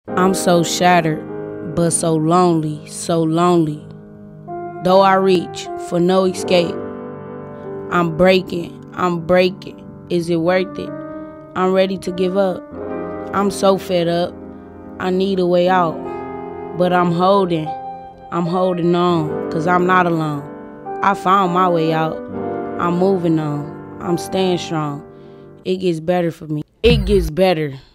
I'm so shattered, but so lonely, so lonely. Though I reach for no escape, I'm breaking. Is it worth it? I'm ready to give up. I'm so fed up. I need a way out. But I'm holding on, 'cause I'm not alone. I found my way out. I'm moving on. I'm staying strong. It gets better for me. It gets better.